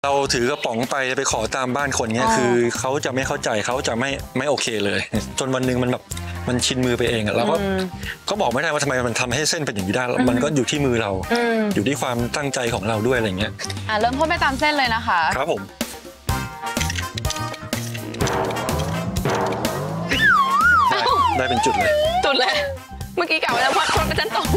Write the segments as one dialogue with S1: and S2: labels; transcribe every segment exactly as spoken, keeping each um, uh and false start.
S1: เราถือกระป๋องไปไปขอตามบ้านคนเนี้ยคือเขาจะไม่เข้าใจเขาจะไม่ไม่โอเคเลยจนวันหนึ่งมันแบบมันชินมือไปเองอะเราก็ก็บอกไม่ได้ว่าทำไมมันทำให้เส้นเป็นอย่างนี้ได้มันก็อยู่ที่มือเราอยู่ที่ความตั้งใจของเราด้วยอะไรเงี้ย
S2: อ่ะเริ่มพ่นไปตามเส้นเลยนะคะ
S1: ครับผมได้เป็นจุดเลย
S2: จุดเลยเมื่อกี้กล่าวไว้แล้วว่าคนเป็นจันตรง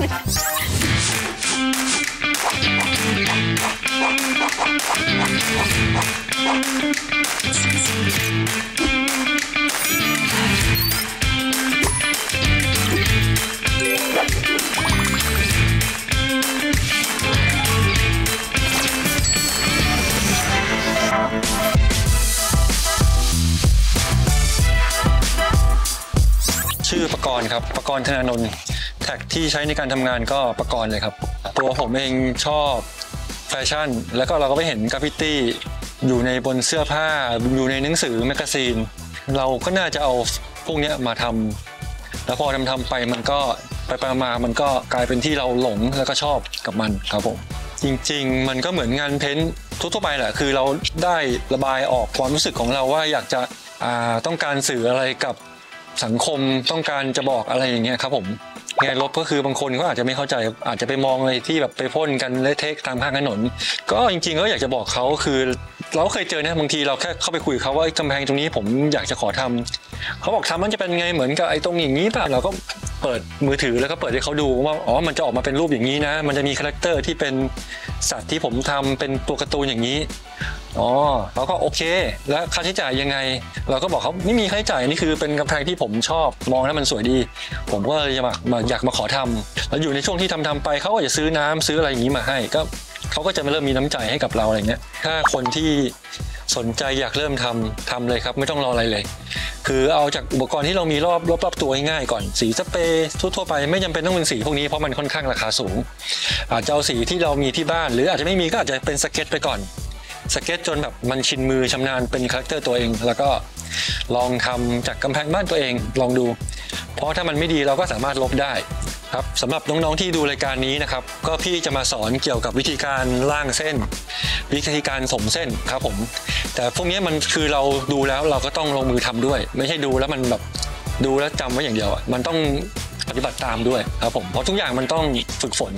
S1: ชื่อปกรณ์ครับปกรณ์ธนานนท์แท็กที่ใช้ในการทำงานก็ปกรณ์เลยครับตัวผมเองชอบแฟชั่นแล้วก็เราก็ไปเห็นกราฟฟิตี้อยู่ในบนเสื้อผ้าอยู่ในหนังสือแมกกาซีนเราก็น่าจะเอาพวกนี้มาทำแล้วพอทำทำไปมันก็ไปไปมามันก็กลายเป็นที่เราหลงแล้วก็ชอบกับมันครับผมจริงๆมันก็เหมือนงานเพ้นท์ทั่วๆไปแหละคือเราได้ระบายออกความรู้สึกของเราว่าอยากจะต้องการสื่ออะไรกับสังคมต้องการจะบอกอะไรอย่างเงี้ยครับผมงานลบก็คือบางคนก็อาจจะไม่เข้าใจอาจจะไปมองอะไรที่แบบไปพ่นกันเละเทะตามข้างถนนก็จริงๆก็อยากจะบอกเขาคือเราเคยเจอนะบางทีเราแค่เข้าไปคุยกับเขาว่ากำแพงตรงนี้ผมอยากจะขอทำเขาบอกทำมันจะเป็นไงเหมือนกับไอ้ตรงอย่างนี้ป่ะเราก็เปิดมือถือแล้วก็เปิดให้เขาดูว่าอ๋อมันจะออกมาเป็นรูปอย่างนี้นะมันจะมีคาแรคเตอร์ที่เป็นสัตว์ที่ผมทำเป็นตัวการ์ตูนอย่างนี้อ๋อเราก็โอเคแล้วค่าใช้จ่ายยังไงเราก็บอกเขาไม่มีค่าใช้จ่ายนี่คือเป็นกำแพงที่ผมชอบมองแล้วมันสวยดีผมก็เลยมามาอยากมาขอทำแล้วอยู่ในช่วงที่ทำทำไปเขาก็จะซื้อน้ำซื้ออะไรอย่างนี้มาให้ก็เขาก็จะเริ่มมีน้ำใจให้กับเราอะไรเงี้ยถ้าคนที่สนใจอยากเริ่มทำทำเลยครับไม่ต้องรออะไรเลยคือเอาจากอุปกรณ์ที่เรามีรอบรอบรอบตัวง่ายๆก่อนสีสเปรย์ทั่วๆไปไม่จำเป็นต้องเป็นสีพวกนี้เพราะมันค่อนข้างราคาสูงอาจจะเอาสีที่เรามีที่บ้านหรืออาจจะไม่มีก็อาจจะเป็นสเก็ตไปก่อนสเก็ตจนแบบมันชินมือชำนาญเป็นคาแรคเตอร์ตัวเองแล้วก็ลองทำจากกำแพงบ้านตัวเองลองดูเพราะถ้ามันไม่ดีเราก็สามารถลบได้ครับสำหรับน้องๆที่ดูรายการนี้นะครับก็พี่จะมาสอนเกี่ยวกับวิธีการล่างเส้นวิธีการสมเส้นครับผมแต่พวกนี้มันคือเราดูแล้วเราก็ต้องลงมือทำด้วยไม่ใช่ดูแล้วมันแบบดูแล้วจำไว้อย่างเดียวมันต้องปฏิบัติตามด้วยครับผมเพราะทุกอย่างมันต้องฝึกฝน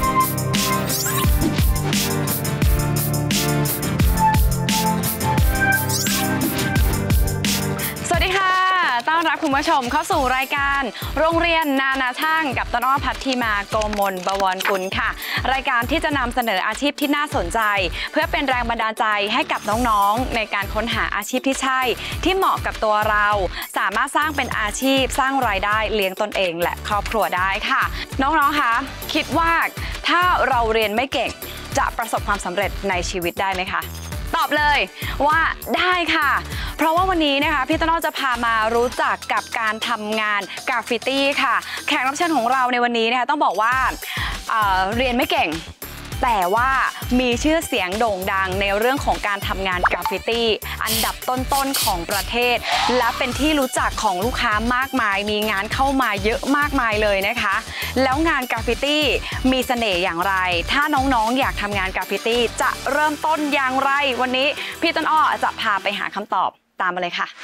S2: สวัสดีค่ะต้อนรับคุณผู้ชมเข้าสู่รายการโรงเรียนนานาช่างกับต้นอ้อพัทธิมาโกมลบวรกุลค่ะรายการที่จะนำเสนออาชีพที่น่าสนใจเพื่อเป็นแรงบันดาลใจให้กับน้องๆในการค้นหาอาชีพที่ใช่ที่เหมาะกับตัวเราสามารถสร้างเป็นอาชีพสร้างรายได้เลี้ยงตนเองและครอบครัวได้ค่ะน้องๆคะคิดว่าถ้าเราเรียนไม่เก่งจะประสบความสำเร็จในชีวิตได้ไหมคะตอบเลยว่าได้ค่ะเพราะว่าวันนี้นะคะพี่ต้นอ้อจะพามารู้จักกับการทำงานกราฟฟิตี้ค่ะแขกรับเชิญของเราในวันนี้นะคะต้องบอกว่า เอ่อ เรียนไม่เก่งแต่ว่ามีชื่อเสียงโด่งดังในเรื่องของการทำงานกราฟฟิตี้อันดับต้นๆของประเทศและเป็นที่รู้จักของลูกค้ามากมายมีงานเข้ามาเยอะมากมายเลยนะคะแล้วงานกราฟฟิตี้มีเสน่ห์อย่างไรถ้าน้องๆอยากทำงานกราฟฟิตี้จะเริ่มต้นอย่างไรวันนี้พี่ต้นอ้อจะพาไปหาคำตอบตามมาเลยค่ะ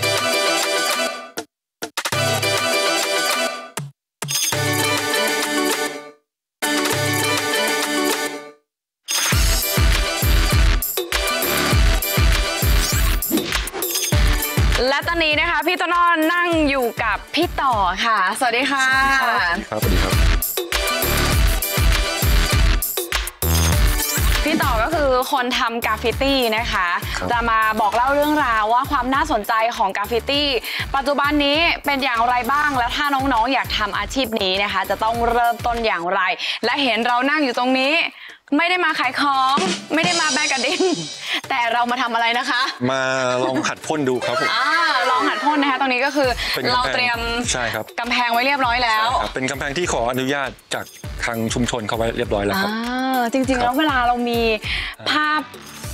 S2: และตอนนี้นะคะพี่ต้นอ้อนั่งอยู่กับพี่ต่อค่ะสวัสดีค่ะ
S1: ครับสวัสดีครับ
S2: พี่ต่อก็คือคนทำกราฟฟิตี้นะคะจะมาบอกเล่าเรื่องราวว่าความน่าสนใจของกราฟฟิตี้ปัจจุบันนี้เป็นอย่างไรบ้างและถ้าน้องๆอยากทำอาชีพนี้นะคะจะต้องเริ่มต้นอย่างไรและเห็นเรานั่งอยู่ตรงนี้ไม่ได้มาขายของไม่ได้มาแบกกระดิ่งแต่เรามาทำอะไรนะคะ
S1: มาลองหัดพ่นดูครับผม
S2: อ่าลองหัดพ่นนะคะตรงนี้ก็คือเราเตรียม
S1: ใช่ครับ
S2: กำแพงไว้เรียบร้อยแล้ว
S1: เป็นกำแพงที่ขออนุญาตจากทางชุมชนเขาไว้เรียบร้อยแล้วครับ
S2: จริงๆแล้วเวลาเรามีภาพ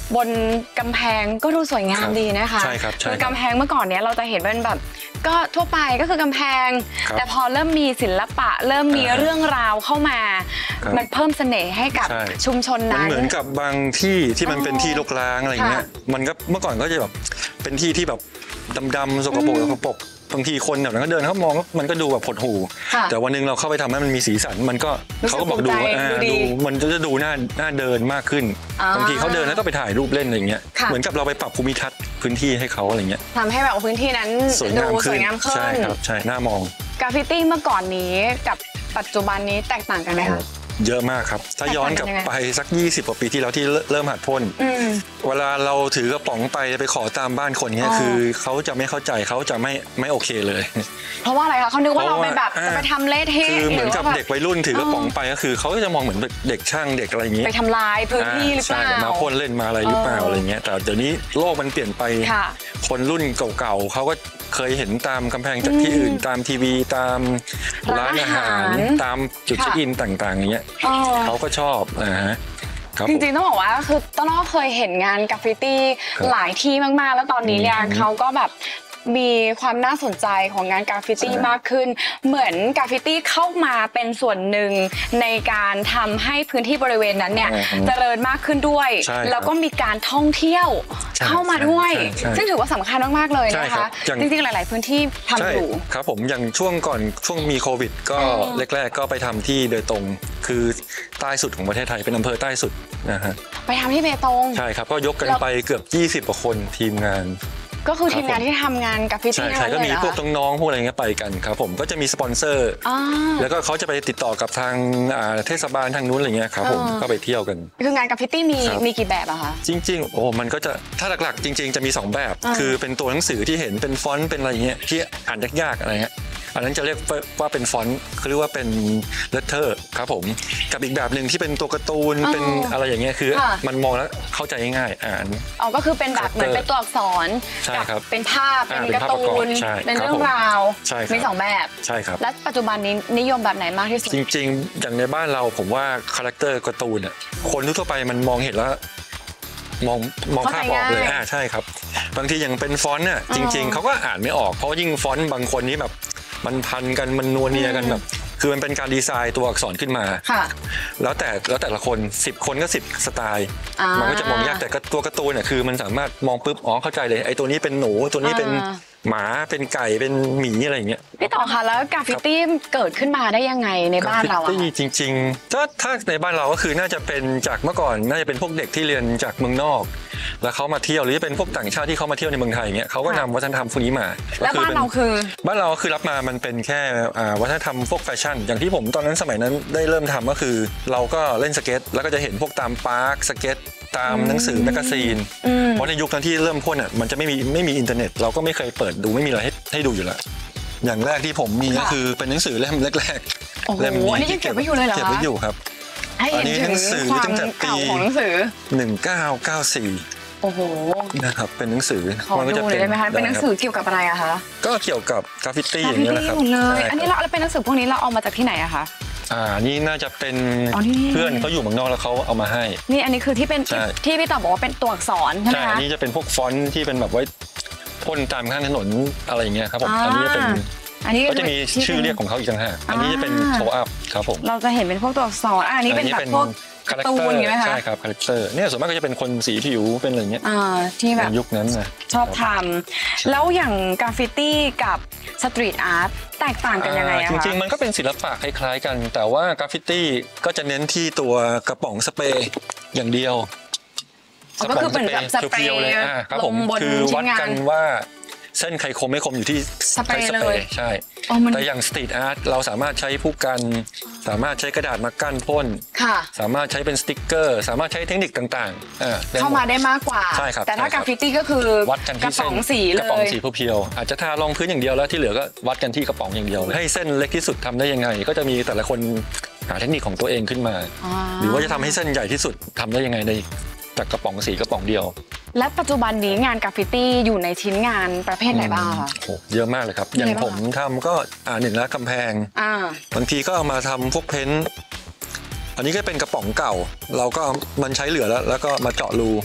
S2: บนกำแพงก็ดูสวยงามดีนะคะ
S1: ใช่ครับใช่ครับ
S2: คือกำแพงเมื่อก่อนเนี้ยเราจะเห็นเป็นแบบก็ทั่วไปก็คือกำแพงแต่พอเริ่มมีศิลปะเริ่มมีเรื่องราวเข้ามามันเพิ่มเสน่ห์ให้กับชุมชนนั้น
S1: มันเหมือนกับบางที่ที่มันเป็นที่รกร้างอะไรเงี้ยมันก็เมื่อก่อนก็จะแบบเป็นที่ที่แบบดำๆสกปรกสกปรกบางทีคนแบบนั้นก็เดินเขามองมันก็ดูแบบหดหู่แต่วันนึงเราเข้าไปทำให้มันมีสีสันมันก็เขาก็บอกดูว่าดูมันจะดูน่าน่าเดินมากขึ้นบางทีเขาเดินแล้วก็ไปถ่ายรูปเล่นอะไรเงี้ยเหมือนกับเราไปปรับภูมิทัศน์พื้นที่ให้เขาอะไรเงี้ย
S2: ทำให้แบบพื้นที่นั้นดูสวยงามขึ้น
S1: ใช่ครับใช่น่ามอง
S2: กราฟฟิตี้เมื่อก่อนนี้กับปัจจุบันนี้แตกต่างกันไหมคะ
S1: เยอะมากครับถ้าย้อนกลับไปสักยี่สิบกว่าปีที่แล้วที่เริ่มหัดพ่นเวลาเราถือกระป๋องไปไปขอตามบ้านคนเนี้ยคือเขาจะไม่เข้าใจเขาจะไม่ไม่โอเคเลย
S2: เพราะว่าอะไรคะเขานึกว่าเราไปแบบจะไปทำเละเทะ
S1: คือเหมือนกับเด็กวัยรุ่นถือกระป๋องไปก็คือเขาจะมองเหมือนเด็กช่างเด็กอะไรอย่างนี้
S2: ไปทำลายพื้นที่หรือเปล่า
S1: มาพ่นเล่นมาอะไรหรือเปล่าอะไรเงี้ยแต่เดี๋ยวนี้โลกมันเปลี่ยนไปคนรุ่นเก่าๆเขาก็เคยเห็นตามกำแพงจากที่อื่นตามทีวีตามร้านอาหารตามจุดเช็คอินต่างๆอย่างเงี้ยเขาก็ชอบนะฮะ
S2: จริงๆต้องบอกว่าคือต้นอ้อเคยเห็นงานกราฟฟิตี้หลายที่มากๆแล้วตอนนี้เนี่ยเขาก็แบบมีความน่าสนใจของงานกราฟฟิตี้มากขึ้นเหมือนกราฟฟิตี้เข้ามาเป็นส่วนหนึ่งในการทำให้พื้นที่บริเวณนั้นเนี่ยเจริญมากขึ้นด้วยแล้วก็มีการท่องเที่ยวเข้ามาด้วยซึ่งถือว่าสำคัญมากๆเลยนะคะจริงๆหลายๆพื้นที่ทำอยู่
S1: ครับผมอย่างช่วงก่อนช่วงมีโควิดก็แรกๆก็ไปทำที่เบตงคือใต้สุดของประเทศไทยเป็นอำเภอใต้สุดนะฮะ
S2: ไปทำที่เบตง
S1: ใช่ครับก็ยกกันไปเกือบยี่สิบกว่าคนทีมงาน
S2: ก็คือทีมงานที่ทำงานกราฟฟิตี้
S1: ใช่ก็มีพวกน้องๆพวกอะไรเงี้ยไปกันครับผมก็จะมีสปอนเซอร์แล้วก็เขาจะไปติดต่อกับทางเทศบาลทางนู้นอะไรเงี้ยครับผมก็ไปเที่ยวกัน
S2: คืองานกราฟฟิตี้มีมีกี่แบบอะคะ
S1: จริงๆโอ้มันก็จะถ้าหลักๆจริงๆจะมีสองแบบคือเป็นตัวหนังสือที่เห็นเป็นฟอนต์เป็นอะไรเงี้ยที่อ่านยากๆอะไรเงี้ยอันนั้นจะเรียกว่าเป็นฟอนต์เขาเรียกว่าเป็นเลตเตอร์ครับผมกับอีกแบบหนึ่งที่เป็นตัวการ์ตูนเป็นอะไรอย่างเงี้ยคือมันมองแล้วเข้าใจง่ายอ่าน
S2: อ๋อก็คือเป็นแบบเหมือนเป็นตัวอักษรกับเป็นภาพเป็นการ์ตูนเป็นเรื่องราวมีสองแบบ
S1: ใช่ครับ
S2: และปัจจุบันนี้นิยมแบบไหนมากที่สุด
S1: จริงๆอย่างในบ้านเราผมว่าคาแรคเตอร์การ์ตูนอ่ะคนทั่วไปมันมองเห็นแล้วมองมองภาพออกเลยอ่าใช่ครับบางทีอย่างเป็นฟอนต์เนี่ยจริงๆเขาก็อ่านไม่ออกเพราะยิ่งฟอนต์บางคนนี้แบบมันพันกันมันนัวเนียกันแบบคือมันเป็นการดีไซน์ตัวอักษรขึ้นมาแล้วแต่แล้วแต่ละคนสิบคนก็สิบสไตล์มันก็จะมองยากแต่ตัวการ์ตูนเนี่ยคือมันสามารถมองปุ๊บอ๋อเข้าใจเลยไอ้ตัวนี้เป็นหนูตัวนี้เป็นหมาเป็นไก่เป็นหมีอะไรอย่างเงี้ย
S2: พี่ต่อคะแล้วกราฟฟิตี้เกิดขึ้นมาได้ยังไงในบ้านเราอะ
S1: จริงๆถ้าถ้าในบ้านเราก็คือน่าจะเป็นจากเมื่อก่อนน่าจะเป็นพวกเด็กที่เรียนจากเมืองนอกแล้วเขามาเที่ยวหรือจะเป็นพวกต่างชาติที่เขามาเที่ยวในเมืองไทยอย่างเงี้ยเขาก็นำวัฒนธรรมพวกนี้มา
S2: แล้วบ้านเราคือ
S1: บ้านเราคือรับมามันเป็นแค่วัฒนธรรมพวกแฟชั่นอย่างที่ผมตอนนั้นสมัยนั้นได้เริ่มทำก็คือเราก็เล่นสเก็ตแล้วก็จะเห็นพวกตามพาร์คสเก็ตตามหนังสือแมกกาซีนเพราะในยุคนั้นที่เริ่มพ่นอ่ะมันจะไม่มีไม่มีอินเทอร์เน็ตเราก็ไม่เคยเปิดดูไม่มีอะไรให้ให้ดูอยู่แล้วอย่างแรกที่ผมมีก็คือเป็นหนังสือเล่มแรก
S2: ๆเล่มนี้ที่เก็บไว้อยู่เลยเหรอ
S1: เก็บไว้อยู่ครับ
S2: อันนี้หนังสือตั้งแต่ปี
S1: หนึ่งเก้าเก้าสี่
S2: โอ้โห
S1: นะครับเป็นหนังสือ
S2: มันก็จะเป็นได้ไหมคะเป็นหนังสือเกี่ยวกับอะไรอะคะ
S1: ก็เกี่ยวกับกราฟฟิตี้อย่างนี้แหละครับ
S2: เลยอันนี้เราเป็นหนังสือพวกนี้เราเอามาจากที่ไหนอะคะ
S1: อ่านี่น่าจะเป็นเพื่อนเขาอยู่เมืองนอกแล้วเขาเอามาให้
S2: นี่อันนี้คือที่เป็นที่พี่ต่อบอกว่าเป็นตัวอักษรใช่ไหมคะ
S1: อันนี้จะเป็นพวกฟอนต์ที่เป็นแบบไว้พ่นตามข้างถนนอะไรอย่างเงี้ยครับผมอันนี้จะเป็น
S2: อันนี้
S1: ก็จะมีชื่อเรียกของเขาอีกต่างหากอันนี้จะเป็นโชว์อัพครับผม
S2: เราจะเห็นเป็นพวกตัวอักษรอันนี้เป็นแบบพวกการ์ตูนใช่ไหมคะ
S1: ใช่ครับคาแรคเตอร์เนี่ยส่วนมากก็จะเป็นคนสีผิวเป็นอะไรเงี้ย
S2: ที่แบบ
S1: ยุคนั้นนะ
S2: ชอบทำแล้วอย่างกราฟฟิตี้กับสตรีทอาร์ตแตกต่างกันยังไงอะ
S1: คะจริงๆมันก็เป็นศิลปะคล้ายๆกันแต่ว่ากราฟฟิตี้ก็จะเน้นที่ตัวกระป๋องสเปรย์อย่างเดียว
S2: ก็คือเป็นแบบสเปรย์
S1: ครับผมคือวัดกันว่าเส้นใครคมไม่คมอยู่ที่
S2: สเปรย์เลย
S1: ใช่แต่อย่างสตรีทอาร์ตเราสามารถใช้ผู้กันสามารถใช้กระดาษมากั้นพ่นสามารถใช้เป็นสติ๊กเกอร์สามารถใช้เทคนิคต่าง
S2: ๆเข้ามาได้มากกว่า
S1: ใช่ครับ
S2: แต่ถ้ากราฟฟิตี้ก็คือ
S1: วัดกันที่เส้นกระป๋องสีเพียวๆอาจจะทารองพื้นอย่างเดียวแล้วที่เหลือก็วัดกันที่กระป๋องอย่างเดียวให้เส้นเล็กที่สุดทำได้ยังไงก็จะมีแต่ละคนหาเทคนิคของตัวเองขึ้นมาหรือว่าจะทำให้เส้นใหญ่ที่สุดทำได้ยังไงในจากกระป๋องสีกระป๋องเดียว
S2: และปัจจุบันนี้งานกราฟฟิตี้อยู่ในชิ้นงานประเภทไหนบ้างคะ
S1: โอ้เยอะมากเลยครับอย่างผมทำก็อ่าหนึ่งแล้วกำแพงบางทีก็เอามาทำพวกเพ้นท์อันนี้ก็เป็นกระป๋องเก่าเราก็มันใช้เหลือแล้วแล้วก็มาเจาะรู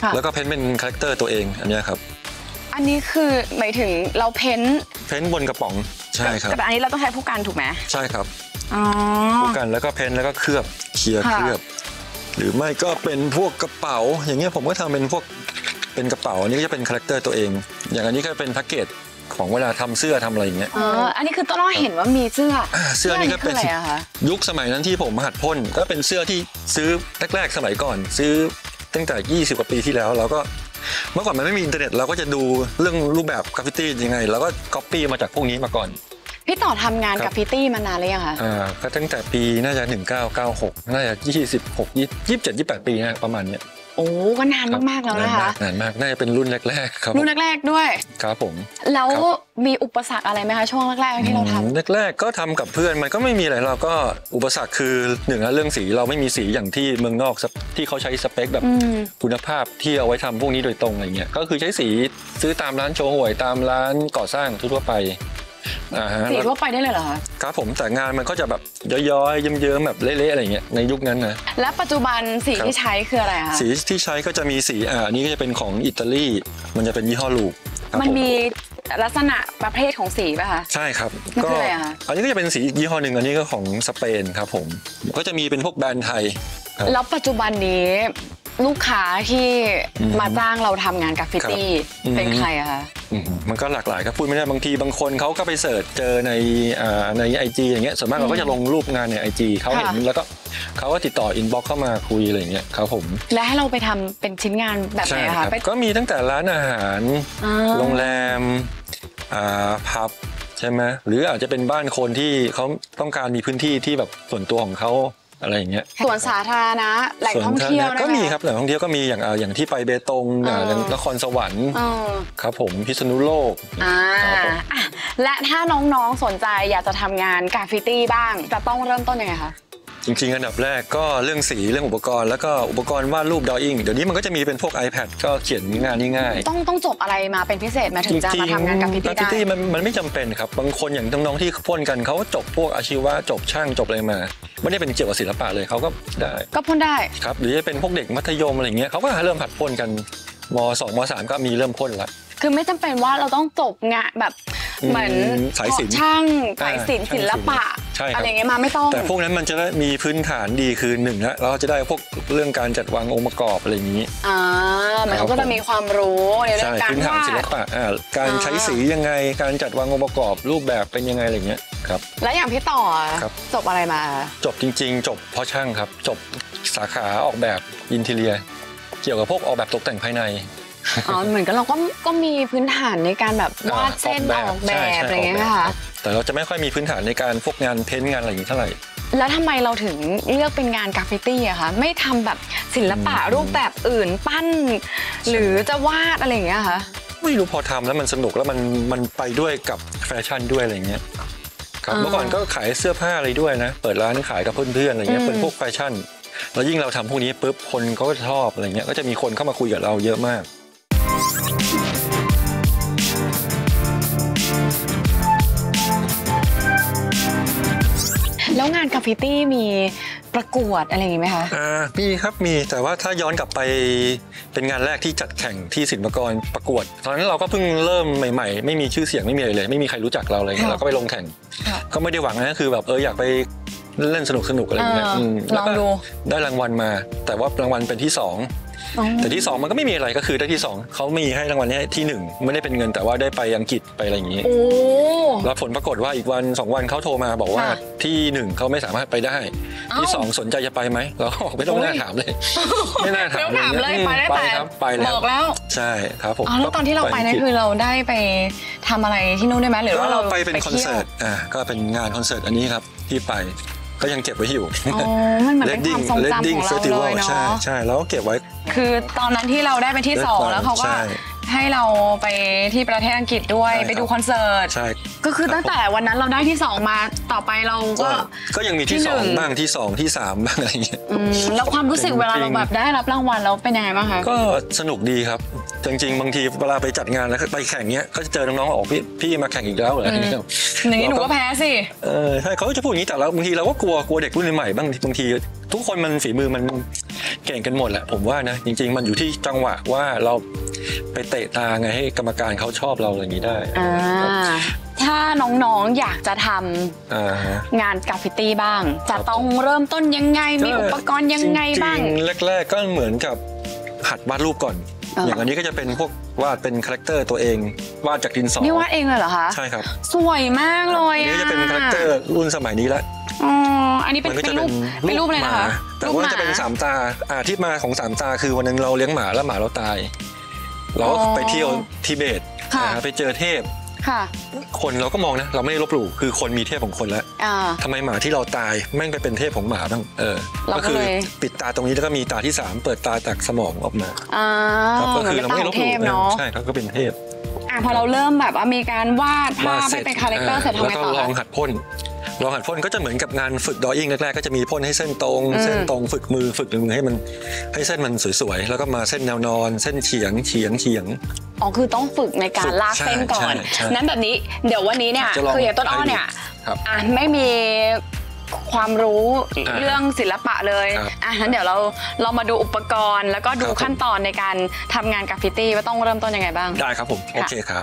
S1: แล้วก็เพ้นเป็นคาแรคเตอร์ตัวเองอันนี้ครับ
S2: อันนี้คือหมายถึงเราเพ้น
S1: เพ้นบนกระป๋องใช่ครับ
S2: แต่อันนี้เราต้องใช้ผู้กันถูกไหม
S1: ใช่ครับผู้กันแล้วก็เพ้นแล้วก็เคลือบเคลียร์เคลือบหรือไม่ก็เป็นพวกกระเป๋าอย่างเงี้ยผมก็ทำเป็นพวกเป็นกระเป๋าอันนี้ก็จะเป็นคาแรคเตอร์ตัวเองอย่างอันนี้ก็เป็นแพ็กเกจของเวลาทำเสื้อทำอะไรอย่างเงี้ย
S2: อ๋ออันนี้คือต้นอ้อเห็นว่ามีเสื้อ
S1: เสื้อนี่ก็เป็นยุคสมัยนั้นที่ผมหัดพ่นก็เป็นเสื้อที่ซื้อแรกๆสมัยก่อนซื้อตั้งแต่ยี่สิบกว่าปีที่แล้วเราก็เมื่อก่อนมันไม่มีอินเทอร์เน็ตเราก็จะดูเรื่องรูปแบบกราฟฟิตี้ยังไงแล้วก็ก๊อปปี้มาจากพวกนี้มาก่อน
S2: พี่ต่อทำงานกราฟฟิตี้มานานเลยยังคะ
S1: อ่าก็ตั้งแต่ปีน่าจะหนึ่งเก้าเก้าหกน่าจะยี่สิบหกยี่สิบเจ็ดยี่สิบแปดปีนะประมาณเนี้ย
S2: โอ้ก็นานมากๆแล้วนะคะ
S1: นานมากน่าจะเป็นรุ่นแรกๆครับ
S2: รุ่นแรกๆด้วย
S1: ครับผม
S2: แล้วมีอุปสรรคอะไรไหมคะช่วงแรกๆที่เราท
S1: ำแรกๆก็ทำกับเพื่อนมันก็ไม่มีอะไรเราก็อุปสรรคคือหนึ่งนะเรื่องสีเราไม่มีสีอย่างที่เมืองนอกที่เขาใช้สเปคแบบคุณภาพที่เอาไว้ทำพวกนี้โดยตรงอะไรเงี้ยก็คือใช้สีซื้อตามร้านโชห่วยตามร้านก่อสร้างทั่วไป
S2: สีทั่วไปได้เลยเหรอคะ
S1: ครับผมแต่งานมันก็จะแบบย้อยๆเยิ้มๆแบบเละๆอะไรเงี้ยในยุคนั้นนะ
S2: และปัจจุบันสีที่ใช้คืออะไรคะ
S1: สีที่ใช้ก็จะมีสีอ่าอันนี้ก็จะเป็นของอิตาลีมันจะเป็นยี่ห้อลูก
S2: มันมีลักษณะประเภทของสีป่ะคะ
S1: ใช่ครับก็อันนี้ก็จะเป็นสียี่ห้อหนึ่งอันนี้ก็ของสเปนครับผมก็จะมีเป็นพวกแบรนด์ไทย
S2: แล้วปัจจุบันนี้ลูกค้าที่มาจ้างเราทำงานกราฟฟิตี้เป็นใครอะคะ
S1: มันก็หลากหลายครับพูดไม่ได้บางทีบางคนเขาก็ไปเสิร์ชเจอในในไอจีอย่างเงี้ยส่วนมากเราก็จะลงรูปงานในไอจีเขาเห็นแล้วก็เขาก็ติดต่ออินบ็อกซ์เข้ามาคุยอะไรเงี้ยครับผม
S2: แล้วให้เราไปทำเป็นชิ้นงานแบบไหนคะ
S1: ก็มีตั้งแต่ร้านอาหารโรงแรมพับใช่ไหมหรืออาจจะเป็นบ้านคนที่เขาต้องการมีพื้นที่ที่แบบส่วนตัวของเขาอะไรอย่างเงี้ย
S2: ส่วนสาธารณะแหล่งท่องเที่ยว
S1: ก็มีครับแหล่งท่องเที่ยวก็มีอย่างอย่างที่ไปเบตงอย่างนครสวรรค์ครับผมพิษณุโลก
S2: และถ้าน้องๆสนใจอยากจะทำงานกราฟฟิตี้บ้างจะต้องเริ่มต้นยังไงคะ
S1: จริงๆอันดับแรกก็เรื่องสีเรื่องอุปกรณ์แล้วก็อุปกรณ์วาดรูปดรออิ่งเดี๋ยวนี้มันก็จะมีเป็นพวก iPad ก็เขียนงานง่าย
S2: ๆต้องต้องจบอะไรมาเป็นพิเศษมาถึงจะมาทำงานกราฟฟิตี้ได้
S1: มันมันไม่จำเป็นครับบางคนอย่างน้องๆที่พ่นกันเขาจบพวกอาชีวะจบช่างจบอะไรมาไม่ได้เป็นเกี่ยวกับศิลปะเลยเขาก็ได้
S2: ก็พ่นได้
S1: ครับหรือจะเป็นพวกเด็กมัธยมอะไรเงี้ยเขาก็เริ่มหัดพ่นกันม.สอง ม.สาม ก็มีเริ่มพ่นละ
S2: คือไม่จำเป็นว่าเราต้องจบงานแบบเหมือน
S1: สายศิลป์
S2: ช่างสายศิลป์ศิลปะอะไรเงี้ยมาไม่ต้อง
S1: แต่พวกนั้นมันจะได้มีพื้นฐานดีคือหนึ่งนะเราจะได้พวกเรื่องการจัดวางองค์ประกอบอะไรอย่างนี้
S2: อ่ามันเขาก็จะมีความรู้ในเรื่องการวาด
S1: ศิลปะการใช้สียังไงการจัดวางองค์ประกอบรูปแบบเป็นยังไงอะไรเงี้ยครับ
S2: แล้วอย่างพี่ต่อจบอะไรมา
S1: จบจริงๆจบเพราะช่างครับจบสาขาออกแบบอินทีเรียเกี่ยวกับพวกออกแบบตกแต่งภายใน
S2: อ๋อเหมือนกับเราก็ก็มีพื้นฐานในการแบบวาดเส้นออกแบบอะไรเงี้ยค่ะ
S1: แต่เราจะไม่ค่อยมีพื้นฐานในการพวกงานเพ้นท์งานอะไรอย่างนี้เท่าไหร่
S2: แล้วทำไมเราถึงเลือกเป็นงานกราฟฟิตี้อะคะไม่ทำแบบศิลปะรูปแบบอื่นปั้นหรือจะวาดอะไรอย่างเงี้ยคะ
S1: ไม่รู้พอทำแล้วมันสนุกแล้วมันมันไปด้วยกับแฟชั่นด้วยอะไรเงี้ยครับเมื่อก่อนก็ขายเสื้อผ้าอะไรด้วยนะเปิดร้านขายกับเพื่อนๆอะไรเงี้ยเป็นพวกแฟชั่นแล้วยิ่งเราทำพวกนี้ปุ๊บคนเขาก็ชอบอะไรเงี้ยก็จะมีคนเข้ามาคุยกับเราเยอะมาก
S2: แล้วงานกราฟฟิตี้มีประกวดอะไรอย่างนี้ไหมคะ
S1: อ่ามีครับมีแต่ว่าถ้าย้อนกลับไปเป็นงานแรกที่จัดแข่งที่ศิลปากรประกวดตอนนั้นเราก็เพิ่งเริ่มใหม่ๆไม่มีชื่อเสียงไม่มีอะไรเลยไม่มีใครรู้จักเราเลยเราก็ไปลงแข่งก็ไม่ได้หวังนะคือแบบเอออยากไปเล่นสนุกสนุกอะไรอย่างเงี้ย
S2: แล้วก็
S1: ได้รางวัลมาแต่ว่ารางวัลเป็นที่สองแต่ที่สองมันก็ไม่มีอะไรก็คือได้ที่สองเขามีให้รางวัลนี้ที่หนึ่งไม่ได้เป็นเงินแต่ว่าได้ไปอังกฤษไปอะไรอย่างนี้แล้วผลปรากฏว่าอีกวันสองวันเขาโทรมาบอกว่าที่หนึ่งเขาไม่สามารถไปได้ที่สองสนใจจะไปไหมเราไม่ต้องน่าถามเลยไม่น่าถาม
S2: เลยไปได้แต่
S1: ไปแล้ว
S2: บอกแล้ว
S1: ใช่ครับผม
S2: แล้วตอนที่เราไปนั่นคือเราได้ไปทำอะไรที่นู่นได้ไหมหรือว่าเรา
S1: ไปเป็นคอนเสิร์ตอ่าก็เป็นงานคอนเสิร์ตอันนี้ครับที่ไปก็ยังเก็บไว้อยู่
S2: อ๋อมันเหมือนเป็นความทรงจำของเราเลยเนาะ
S1: ใช่ใช่แล้วก็เก็บไว้
S2: คือตอนนั้นที่เราได้ไปที่สองแล้วเขาก็ให้เราไปที่ประเทศอังกฤษด้วยไปดูคอนเสิร์ต
S1: ใช่
S2: ก็คือตั้งแต่วันนั้นเราได้ที่สองมาต่อไปเราก็
S1: ก็ยังมีที่สองบ้างที่สองที่สามบ้างอะไรอย่างเงี้ย
S2: แล้วความรู้สึกเวลาเราแบบได้รับรางวัลแล้วเป็นยังไงบ้างคะ
S1: ก็สนุกดีครับจริงๆบางทีเวลาไปจัดงานแล้วไปแข่งเงี้ยก็จะเจอน้องๆออกพี่พี่มาแข่งอีกแล้วเหรออย่าง
S2: นี้หนูก็แพ้สิ
S1: เออใช่เขาจะพูดอย่างนี้แต่เราบางทีเราก็กลัวกลัวเด็กรุ่นใหม่บ้างบางทีทุกคนมันฝีมือมันเก่งกันหมดแหละผมว่านะจริงๆมันอยู่ที่จังหวะว่าเราไปเตะตาไงให้กรรมการเขาชอบเราอย่างนี้ได้
S2: อ่าถ้าน้องๆอยากจะท
S1: อ่าฮะ
S2: ำงานกราฟฟิตี้บ้าง จะต้องเริ่มต้นยังไงมีอุปกรณ์ยังไงบ้าง
S1: จริงๆแรกๆก็เหมือนกับหัดวาดรูปก่อน
S2: เออ
S1: อ
S2: อ
S1: ย่างอันนี้ก็จะเป็นพวกวาดเป็นคาแรคเตอร์ตัวเองวาดจากดินสอ
S2: นี่วาดเองเลยเหรอคะ
S1: ใช่ครับ
S2: สวยมากเลย
S1: อัน
S2: อ่ะ
S1: นี้จะเป็นคาแรคเตอร์รุ่นสมัยนี้ละ
S2: อ๋ออันนี้เป็น
S1: มัก็
S2: เป็
S1: จะ
S2: นรูปเป็นรูปอะไรนะคะ
S1: หมาแต่ว่าจะเป็นสามตาอ่าที่มาของสามตาคือวันหนึงเราเลี้ยงหมาแล้วหมาเราตาย เราก็ไปเที่ยวทิเบตนะไปเจอเทพ
S2: ค่ะ
S1: คนเราก็มองนะเราไม่ได้ลบหลู่คือคนมีเทพของคนแล้ว
S2: อ่า
S1: ทำไมหมาที่เราตายแม่งไปเป็นเทพของหมาบ้างเออ
S2: เราก็
S1: ก็คือ
S2: เลย
S1: ปิดตาตรงนี้แล้วก็มีตาที่สามเปิดตาจากสมองออกมา
S2: อ่า
S1: ครับก็คือ
S2: เห
S1: เรา
S2: มือน
S1: ไม่
S2: เป็น
S1: ล
S2: ตา
S1: บ
S2: ข
S1: ห
S2: องเท
S1: ลู่
S2: พเนาะ
S1: ใช่เขาก็เป็นเทพ
S2: อ่ะพอเราเริ่มแบบว่ามีการวาดภาพให้เป็นคาแรคเตอร์เสร็จทำ
S1: แล้ว
S2: ไง
S1: ก็
S2: ต่อ
S1: ลองหัดพ่นลองหัดพ่นก็จะเหมือนกับงานฝึกดออิ่งแรกๆก็จะมีพ่นให้เส้นตรง
S2: อืม
S1: เส้นตรงฝึกมือฝึกมือให้มันให้เส้นมันสวยๆแล้วก็มาเส้นแนวนอน เส้นเฉียงเฉียงเฉียง
S2: อ๋อคือต้องฝึกในกา
S1: ฝึ
S2: ร
S1: ก
S2: ลากเส้นก่อน
S1: ใช่ใช่
S2: นั้นแบบนี้เดี๋ยววันนี้เนี่ย
S1: จะลอง
S2: คืออย่างต้นอ้อเนี่ย
S1: ครับ
S2: อ่ะไม่มีความรู้
S1: อ่า
S2: เรื่องศิลปะเลย
S1: ครับ
S2: อ่ะงั้นเดี๋ยวเราเรามาดูอุปกรณ์ แล้วก็ดู
S1: ครับผม
S2: ขั้นตอนในการทำงานกราฟฟิตี้ว่าต้องเริ่มต้นยังไงบ้าง
S1: ได้ครับผมโอเคครับ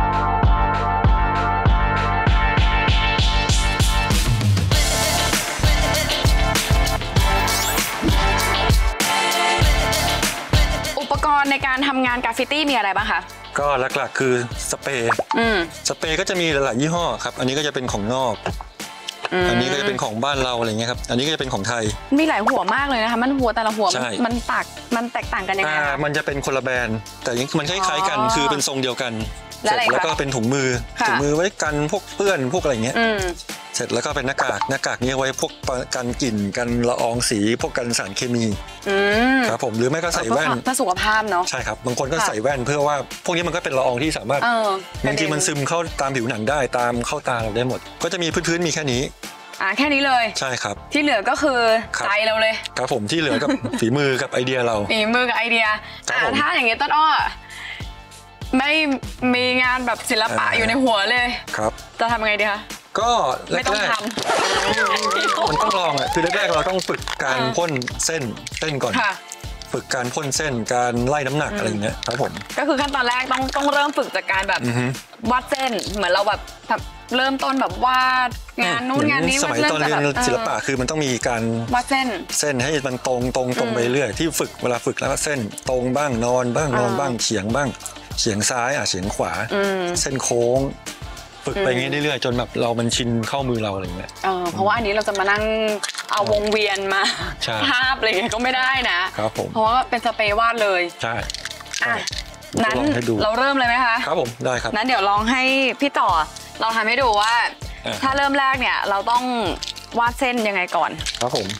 S2: อุปกรณ์ในการทำงานกราฟฟิตี้มีอะไรบ้างคะ
S1: ก็หลักๆคือสเปรย์
S2: อืม
S1: สเปรย์ก็จะมีหลายๆยี่ห้อครับอันนี้ก็จะเป็นของนอก
S2: ม
S1: อันนี้ก็จะเป็นของบ้านเราอะไรเงี้ยครับอันนี้ก็จะเป็นของไทย
S2: มีหลายหัวมากเลยนะคะ มันหัวแต่ละหัว
S1: ใช่
S2: มันมันต่างมันแตกต่างกันยังไง
S1: อ่า
S2: คะ
S1: มันจะเป็นคนละแบรนด์แต่ยังมันคล้ายๆกัน
S2: อ๋อ
S1: คือเป็นทรงเดียวกัน
S2: แล้วอะไร
S1: เสร็จแล้ว
S2: คะ
S1: ก็เป็นถุงมือ
S2: ค่ะ
S1: ถุงมือไว้กันพวกเปื้อนพวกอะไรเงี้ย
S2: อืม
S1: เสร็จแล้วก็เป็นหน้ากากหน้ากากนี้ไว้พวกกันกลิ่นกันละอองสีพวกกันสารเคมี
S2: อืม
S1: ครับผมหรือไม่ก็ใส่แว่น
S2: เพื่อสุขภาพเนาะ
S1: ใช่ครับบางคนก็
S2: ค่ะ
S1: ใส่แว่นเพื่อว่าพวกนี้มันก็เป็นละอองที่สามารถ
S2: เออบ
S1: างทีมันซึมเข้าตามผิวหนังได้ตามเข้าตาเราได้หมด ก็จะมีพื้นๆมีแค่นี้
S2: อ่าแค่นี้เลย
S1: ใช่ครับ
S2: ที่เหลือก็คือ
S1: ครับ
S2: ใจเราเลย
S1: ครับผมที่เหลือกับ ฝีมือกับไอเดียเรา
S2: ฝีมือกับไอเดีย
S1: ครับ
S2: อ่า
S1: ผม
S2: ถ้าอย่างเงี้ยต้นอ้อไม่มีงานแบบศิลปะ
S1: อ่า
S2: อยู่ในหัวเลย
S1: ครับ
S2: จะทำไงดีคะ
S1: ก็แร
S2: ไม่ต้อง
S1: ก
S2: ท
S1: ๆมันต้องลองอ่ะคือแรกๆเราต้องฝึกการ
S2: อ่า
S1: พ่นเส้นเส้นก่อน
S2: ำค่ะ
S1: ฝึกการพ่นเส้นการไล่น้ำหนัก
S2: อืม
S1: อะไรอย่างเงี้ยครับผม
S2: ก็คือขั้นตอนแรกต้องต้องเริ่มฝึกจากการแบบ
S1: อือฮึ
S2: วาดเส้นเหมือนเราแบบแบบเริ่มต้นแบบวาดงานนู่นงานนี้
S1: สมัยตอนเรียน
S2: ริ่มจากแบบ
S1: ศิลปะคือมันต้องมีการ
S2: วาดเส้น
S1: เส้นให้มันตรงตรงตรง
S2: อืม
S1: ไปเรื่อยที่ฝึกเวลาฝึกแล้วก็เส้นตรงบ้างนอนบ้างนอน
S2: อ่า
S1: บ้างเฉียงบ้างเฉียงซ้ายอ่ะเฉียงขวา
S2: อืม
S1: เส้นโค้ง ฝึกไปอย่างงี้เรื่อยๆจนแบบเรามันชินเข้ามือเราอะไรอย่างเงี้ย
S2: เออเพราะว่าอันนี้เราจะมานั่งเอาวงเวียนมา
S1: ใช่
S2: ภาพอะไรอย่างเงี้ยก็ไม่ได้นะ
S1: ครับผม
S2: เพราะว่าเป็นสเปรย์วาดเลย
S1: ใช่
S2: อ่ะ
S1: ใช่
S2: นั้น
S1: ลองให้ดู
S2: เราเริ่มเลยไหมคะ
S1: ครับผมได้ครับ
S2: นั้นเดี๋ยวลองให้พี่ต่อเราทำให้ดูว่า
S1: อ่า
S2: ถ้าเริ่มแรกเนี่ยเราต้องวาดเส้นยังไงก่อน
S1: ครับผม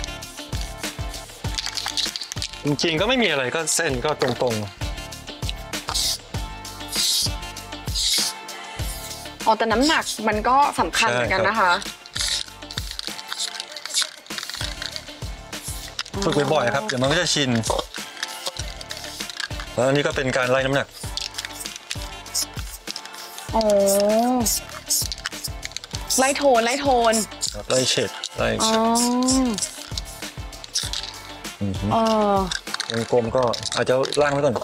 S1: จริงๆก็ไม่มีอะไรก็เส้นก็ตรง
S2: อ๋อแต่น้ำหนักมันก็สำคัญเหมือนกันนะคะ
S1: ๆฝึกบ่อยๆครับเดี๋ยวมันก็จะชินแล้วอันนี้ก็เป็นการไล่น้ำหนัก
S2: โอ้ไล่โทนไล่โทน
S1: ครับไล่เฉดไล่
S2: อ๋
S1: เฉ
S2: อ
S1: ด
S2: เออ
S1: วงกลมก็อาจจะล่างไว้ก่อน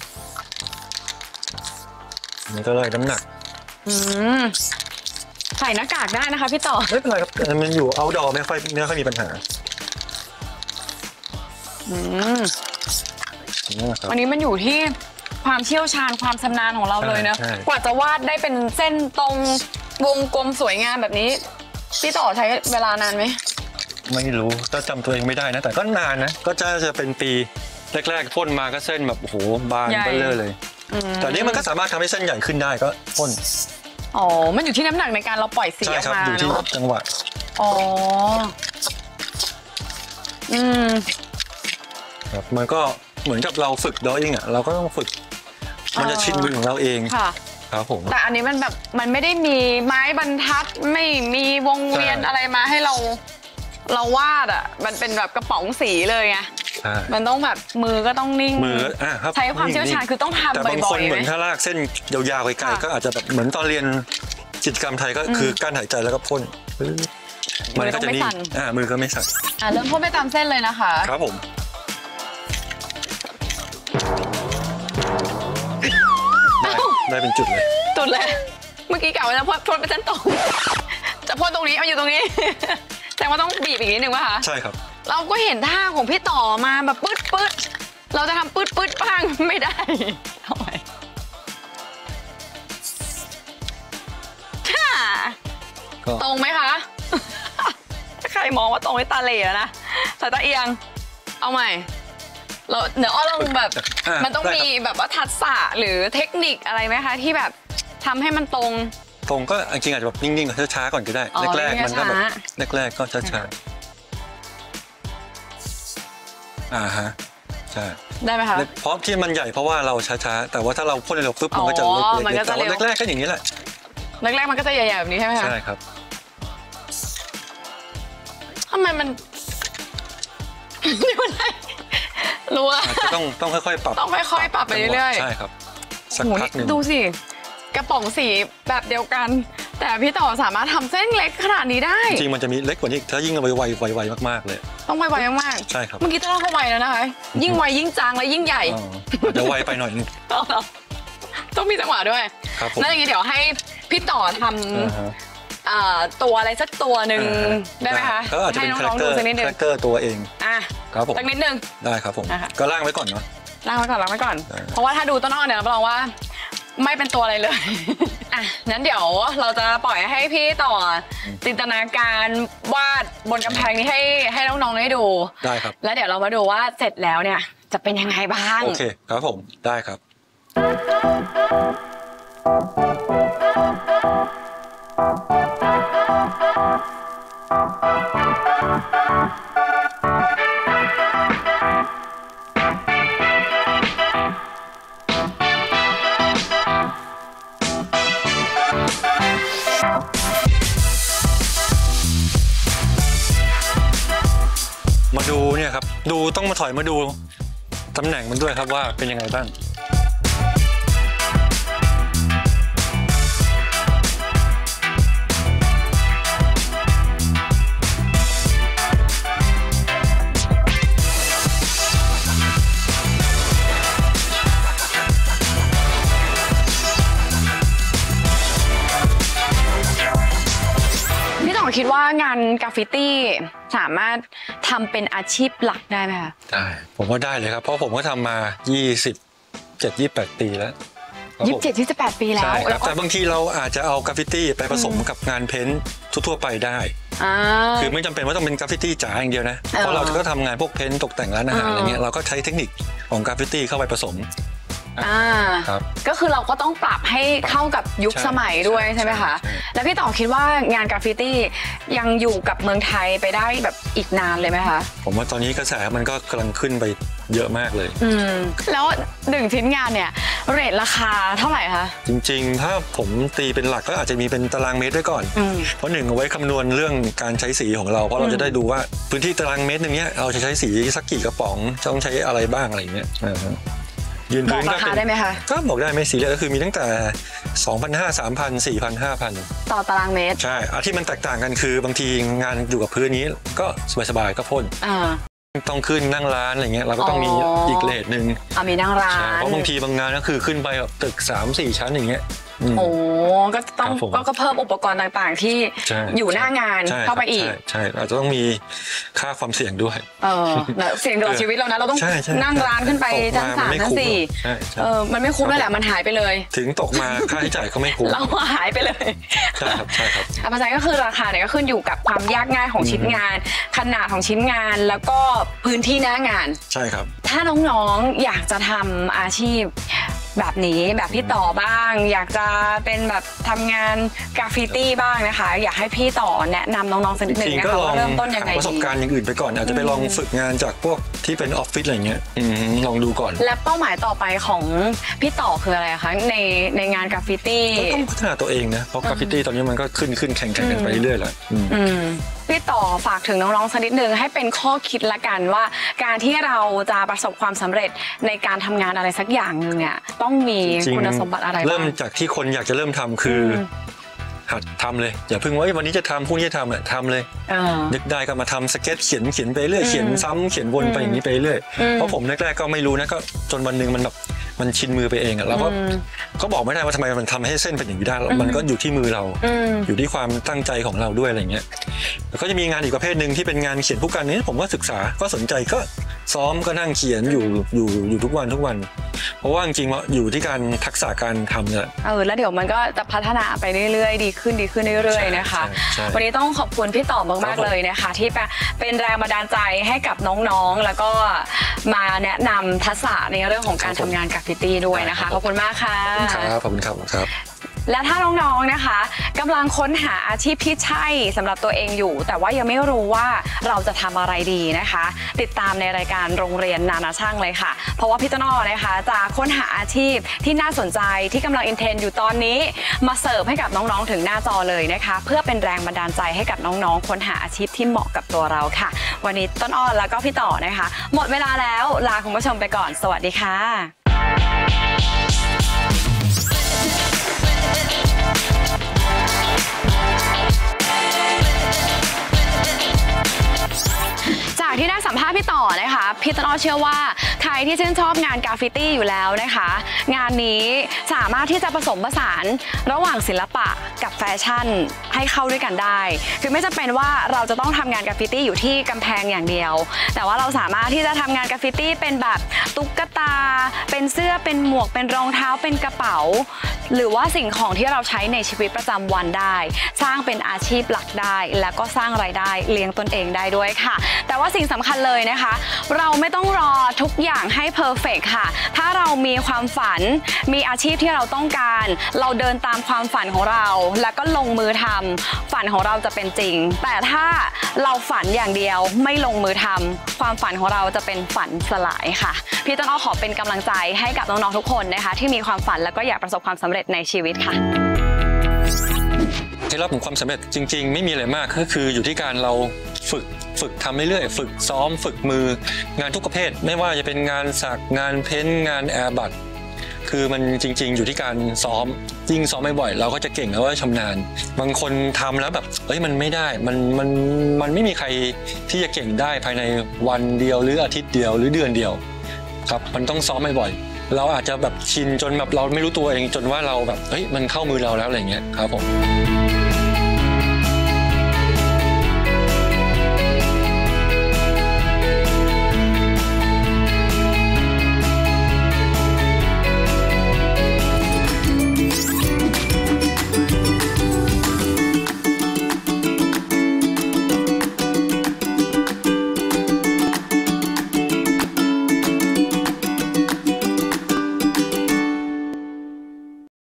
S1: อันนี่ก็ไล่น้ำหนัก
S2: อืมใส่หน้ากากได้นะคะพี่ต่อ
S1: ไม่เป็นไรครับแต่มันอยู่ outdoor ไม่ค่อยไม่ค่อยมีปัญหา
S2: อืม
S1: นี่นะครับ
S2: วันนี้มันอยู่ที่ความเชี่ยวชาญความชำนาญของเราเลยนะ
S1: ใช่ใช่
S2: กว่าจะวาดได้เป็นเส้นตรงวงกลมสวยงามแบบนี้พี่ต่อใช้เวลานานไหม
S1: ไม่รู้ก็จำตัวเองไม่ได้นะ แต่ก็นานนะ ก็จะจะเป็นปีแรกๆพ่นมาก็เส้นแบบโอ้โหบานเบ้อเร่อเลย
S2: อืม
S1: แต่อันนี้มันก็สามารถทำให้เส้นใหญ่ขึ้นได้ก็พ่น
S2: อ๋อมันอยู่ที่น้ำหนักในการเราปล่อยสี
S1: ใช่
S2: ออก
S1: ครับ
S2: มา
S1: อยู่ที่
S2: เนาะ
S1: จังหวะ
S2: อ๋ออืม
S1: ครับมันก็เหมือนกับเราฝึกดออิ่งอ่ะเราก็ต้องฝึก มันจะชินมือของเราเอง
S2: ค่ะ
S1: ครับผม
S2: แต่อันนี้มันแบบมันไม่ได้มีไม้บรรทัดไม่มีวงเวียน
S1: ใช่
S2: อะไรมาให้เรา เราวาดอ่ะมันเป็นแบบกระป๋องสีเลยไง
S1: ใช่
S2: มันต้องแบบมือก็ต้องนิ่ง
S1: มืออ่ะครับ
S2: ใช้ความเชี่ยวชาญคือต้องทำ
S1: แต่
S2: บ่
S1: บางค
S2: อน ยๆ
S1: เห
S2: ไห
S1: มื
S2: ม
S1: อนถ้าลากเส้นยาวๆไกล
S2: ค่ะ
S1: ๆก็อาจจะแบบเหมือนตอนเรียนจิตรกรรมไทยก็คือกั้นหายใจแล้วก็พ่นมันก็จะนิ่งอ่ามือก็ไม่สั่น
S2: อ่ะเริ่มพ่นไปตามเส้นเลยนะคะ
S1: ครับผมได้เป็นจุดเลย
S2: จุดเลยเมื่อกี้กะว่าจะพ่นพ่นไปเส้นตรงจะพ่นตรงนี้เอาอยู่ตรงนี้แต่ว่าต้องบีบอีกนิดนึงป่ะคะ
S1: ใช่ครับ
S2: เราก็เห็นท่าของพี่ต่อมาแบบปึ๊ดปึ๊ดเราจะทำปึ๊ดปึ๊ดบ้างไม่ได้ทำไมตรงไหมคะใครมองว่าตรงให้ตาเหล่แล้วนะสายตาเอียงเอาใหม่เราเดี๋ยวอ้อลองแบบมันต้องมีแบบว่าทักษะหรือเทคนิคอะไรไหมคะที่แบบทำให้มันตรง
S1: ตรงก็จริงๆอาจจะแบบนิ่งๆก่อนช้าๆก่อนก็ได้แรกๆมันก็แบบแรกๆก็ช้าๆอ่าฮะใช่
S2: ได้ไหมคะ
S1: เพราะที่มันใหญ่เพราะว่าเราช้าๆแต่ว่าถ้าเราพ่นเร็วปุ๊บมันก็จะเล็กๆแต่ว่าแรกๆก็อย่างนี้แหละ
S2: แรกๆมันก็จะใหญ่ๆแบบนี้ใช่ไหมคะ
S1: ใช่ครับ
S2: ทำไมมันไม่ได้รู้ว่า
S1: ต้องต้องค่อยๆปรับ
S2: ต้องค่อยๆปรับไปเรื่อย
S1: ๆใช่ครับสักพักหนึ่ง
S2: ดูสิกระป๋องสีแบบเดียวกันแต่พี่ต่อสามารถทำเส้นเล็กขนาดนี้ได้
S1: จริงมันจะมีเล็กกว่านี้ถ้ายิ่งไวไวไวไวมากๆเลย
S2: ต้องไวไวมาก
S1: ๆใช่ครับ
S2: เมื่อกี้ต้องเข้าไวแล้วนะคะยิ่งไวยิ่งจางและยิ่งใหญ่
S1: เดี๋ยวไวไปหน่อยนึง
S2: ต้องมีจังหวะด้วยนั่นอย่างนี้เดี๋ยวให้พี่ต่อทำตัวอะไรสักตัวหนึ่งได้ไหมคะ
S1: ให้น้องๆดูสักนิดนึงคาแรคเตอร์ตัวเอง
S2: อ่ะ
S1: ครับผม
S2: สักนิดนึง
S1: ได้ครับผมก็ล่างไว้ก่อนเนาะ
S2: ล่างไว้ก่อนล่างไว้ก่อนเพราะว่าถ้าดูต้นอ้อเนี่ยรับรองว่าไม่เป็นตัวอะไรเลยอ่ะนั้นเดี๋ยวเราจะปล่อยให้พี่ต่อจินตนาการวาดบนกำแพงนี้ให้ให้น้องๆได้ดู
S1: ได้ครับ
S2: แล้วเดี๋ยวเรามาดูว่าเสร็จแล้วเนี่ยจะเป็นยังไงบ้าง
S1: โอเคครับผมได้ครับมาดูเนี่ยครับดูต้องมาถอยมาดูตำแหน่งมันด้วยครับว่าเป็นยังไงบ้าง
S2: คิดว่างานกราฟฟิตี้สามารถทำเป็นอาชีพหลักได้ไหมคะ
S1: ได้ผมว่าได้เลยครับเพราะผมก็ทำมายี่สิบเจ็ด ยี่สิบแปดปีแล้ว
S2: ยี่สิบเจ็ด ยี่สิบแปดปีแล้ว
S1: แต่บางทีเราอาจจะเอากราฟฟิตี้ไปผสมกับงานเพ้นท์ทั่วไปได้คือไม่จำเป็นว่าต้องเป็นกราฟฟิตี้จ๋าอย่างเดียวนะเพราะเราก็ทำงานพวกเพ้นท์ตกแต่งร้านอาหารอะไรเงี้ยเราก็ใช้เทคนิคของกราฟฟิตี้เข้าไปผสม
S2: อ่าก็คือเราก็ต้องปรับให้เข้ากับยุคสมัยด้วยใช่ไหมคะแล้วพี่ต่อคิดว่างานกราฟฟิตี้ยังอยู่กับเมืองไทยไปได้แบบอีกนานเลยไหมคะ
S1: ผมว่าตอนนี้กระแสมันก็กำลังขึ้นไปเยอะมากเลย
S2: อืมแล้วหนึ่งชิ้นงานเนี่ยเรทราคาเท่าไหร่คะ
S1: จริงๆถ้าผมตีเป็นหลักก็อาจจะมีเป็นตารางเมตรไว้ก่อนเพราะหนึ่งเอาไว้คำนวณเรื่องการใช้สีของเราเพราะเราจะได้ดูว่าพื้นที่ตารางเมตรนึงเนี้ยเราจะใช้สีสักกี่กระป๋องต้องใช้อะไรบ้างอะไรเงี้ยยืนพื้นก็
S2: ได้ไหมคะ
S1: ก็บอกได้ไม่สีเลยก็คือมีตั้งแต่ สองพันห้าร้อย สามพัน สี่พัน ห้าพัน
S2: ต่อตารางเมตร
S1: ใช่อาที่มันแตกต่างกันคือบางทีงานอยู่กับพื้นนี้ก็สบายๆก็พ่นต้องขึ้นนั่งร้านอะไรเงี้ยเราก็ต้องมีอีกเลทหนึ่ง
S2: มีนั่งร้าน
S1: เพราะบางทีบางงานก็คือขึ้นไปแบบตึก สามสี่ ชั้นอย่างเงี้ย
S2: โอ้ก็ต้องก็เพิ่มอุปกรณ์ต่างๆที่อยู่หน้างานเข้าไปอีก
S1: ใช่อาจจะต้องมีค่าความเสี่ยงด้วย
S2: เออเสี่ยงต่อชีวิตเรานะเราต้องนั่งร้านขึ้นไปชั้นสามชั้นสี่เออมันไม่คุ้มนั่นแหละมันหายไปเลย
S1: ถึงตกมาค่าใช้จ่ายก็ไม่คุ้ม
S2: เราหายไปเลย
S1: ใช่ครับใช่ครับ
S2: อาจารย์ก็คือราคาเนี่ยก็ขึ้นอยู่กับความยากง่ายของชิ้นงานขนาดของชิ้นงานแล้วก็พื้นที่หน้างาน
S1: ใช่ครับ
S2: ถ้าน้องๆอยากจะทำอาชีพแบบนี้แบบพี่ต่อบ้างอยากจะเป็นแบบทำงานกราฟฟิตี้บ้างนะคะอยากให้พี่ต่อแนะนำน้องๆสักนิดนึงนะคะว่าเริ่มต้นยังไง
S1: ประสบการณ์อย่างอื่นไปก่อนอาจจะไปลองฝึกงานจากพวกที่เป็นออฟฟิศอะไรเงี้ยลองดูก่อน
S2: และเป้าหมายต่อไปของพี่ต่อคืออะไรคะในในงานกราฟฟิตี้
S1: ต้องพัฒนาตัวเองนะเพราะกราฟฟิตี้ตอนนี้มันก็ขึ้นขึ้นแข่งๆกันไปเรื่อยๆแล้ว
S2: พี่ต่อฝากถึงน้องๆสักนิดนึงให้เป็นข้อคิดละกันว่าการที่เราจะประสบความสำเร็จในการทำงานอะไรสักอย่างหนึ่งเนี่ยต้องมีคุณสมบัติอะไรบ้าง
S1: เริ่มจากที่คนอยากจะเริ่มทำคือหัดทำเลยอย่าเพิ่งว่าวันนี้จะทำพรุ่งนี้จะทำอ่ะทำเลยนึกได้ก็มาทำสเก็ตเขียนเขียนไปเรื่อยเขียนซ้ำเขียนวนไปอย่างนี้ไปเรื่อยเพราะผมแรกๆก็ไม่รู้นะก็จนวันหนึ่งมันแบบมันชินมือไปเองอะเราก็ก็บอกไม่ได้ว่าทำไมมันทำให้เส้นเป็นอย่างนี้ได้มันก็อยู่ที่มือเราอยู่ที่ความตั้งใจของเราด้วยอะไรเงี้ยแล้วก็จะมีงานอีกประเภทหนึ่งที่เป็นงานเขียนผู้กันนี้ผมก็ศึกษาก็สนใจก็ซ้อมก็นั่งเขียนอยู่อยู่อยู่ทุกวันทุกวันเพราะว่าจริงๆว่าอยู่ที่การทักษะการทำเนี่ย
S2: เออแล้วเดี๋ยวมันก็จะพัฒนาไปเรื่อยๆดีขึ้นดีขึ้นเรื่อยๆนะคะวันนี้ต้องขอบคุณพี่ต่อมากๆเลยนะคะที่เป็นแรงบันดาลใจให้กับน้องๆแล้วก็มาแนะนำทักษะในเรื่องของการทำงานกราฟฟิตี้ด้วยนะคะขอบคุณมากค่ะ
S1: ครับขอบคุณครับครับ
S2: และถ้าน้องๆนะคะกำลังค้นหาอาชีพที่ใช่สำหรับตัวเองอยู่แต่ว่ายังไม่รู้ว่าเราจะทำอะไรดีนะคะติดตามในรายการโรงเรียนนานาช่างเลยค่ะเพราะว่าพี่ต้นอ้อนะคะจะค้นหาอาชีพที่น่าสนใจที่กำลังอินเทรนด์อยู่ตอนนี้มาเสิร์ฟให้กับน้องๆถึงหน้าจอเลยนะคะเพื่อเป็นแรงบันดาลใจให้กับน้องๆค้นหาอาชีพที่เหมาะกับตัวเราค่ะวันนี้ต้นอ้อแล้วก็พี่ต่อนะคะหมดเวลาแล้วลาคุณผู้ชมไปก่อนสวัสดีค่ะจากที่ได้สัมภาษณ์พี่ต่อนะคะพี่ต้นอ้อเชื่อว่าใครที่ชื่นชอบงานกราฟฟิตี้อยู่แล้วนะคะงานนี้สามารถที่จะผสมผสานระหว่างศิลปะกับแฟชั่นให้เข้าด้วยกันได้คือไม่จำเป็นว่าเราจะต้องทำงานกราฟฟิตี้อยู่ที่กำแพงอย่างเดียวแต่ว่าเราสามารถที่จะทำงานกราฟฟิตี้เป็นแบบตุ๊กตาเป็นเสื้อเป็นหมวกเป็นรองเท้าเป็นกระเป๋าหรือว่าสิ่งของที่เราใช้ในชีวิตประจำวันได้สร้างเป็นอาชีพหลักได้แล้วก็สร้างรายได้เลี้ยงตนเองได้ด้วยค่ะแต่ว่าสิ่งสำคัญเลยนะคะเราไม่ต้องรอทุกอย่างให้เพอร์เฟกต์ค่ะถ้าเรามีความฝันมีอาชีพที่เราต้องการเราเดินตามความฝันของเราแล้วก็ลงมือทำฝันของเราจะเป็นจริงแต่ถ้าเราฝันอย่างเดียวไม่ลงมือทำความฝันของเราจะเป็นฝันสลายค่ะพี่ต้นอ้อขอเป็นกำลังใจให้กับน้องๆทุกคนนะคะที่มีความฝันแล้วก็อยากประสบความสำเร็จในชีวิตค่ะ
S1: เคล็ดลับของความสำเร็จจริงๆไม่มีอะไรมากก็คืออยู่ที่การเราฝึกฝึกทำเรื่อยๆฝึกซ้อมฝึกมืองานทุกประเภทไม่ว่าจะเป็นงานสักงานเพ้นท์งานแอร์บัตคือมันจริงๆอยู่ที่การซ้อมยิ่งซ้อมบ่อยๆเราก็จะเก่งแล้วก็ชำนาญบางคนทำแล้วแบบเอ้ยมันไม่ได้มันมันมันไม่มีใครที่จะเก่งได้ภายในวันเดียวหรืออาทิตย์เดียวหรือเดือนเดียวครับมันต้องซ้อมบ่อยๆเราอาจจะแบบชินจนแบบเราไม่รู้ตัวเองจนว่าเราแบบเฮ้ยมันเข้ามือเราแล้วอะไรเงี้ยครับผม